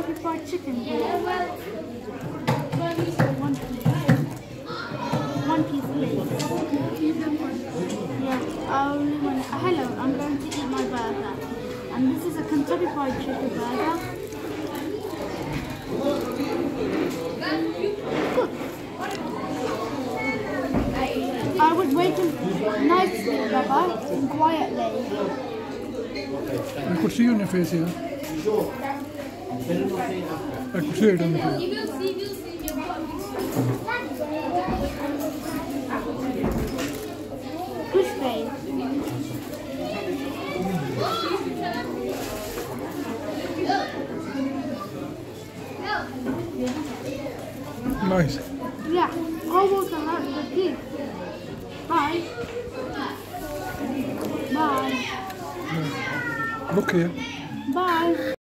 Kentucky Fried Chicken here. One piece, please. Yeah, I only want. Hello, I'm going to eat my burger. And this is a Kentucky Fried Chicken burger. Good. I was waiting nicely, Baba, and quietly. I could see on your face here. I could see it on the face. Crispy. Nice. Yeah, almost a lot of pig. Bye. Bye. Look here. Bye.